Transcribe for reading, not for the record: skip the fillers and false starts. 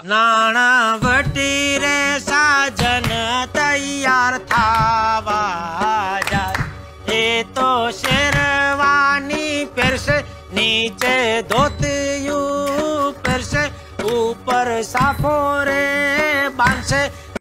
नाणावटी रे साजन तैयार थावा जाए। ए तो शेरवानी पेरसे, नीचे धोतियू पेरसे, ऊपर साफो रे बांधसे।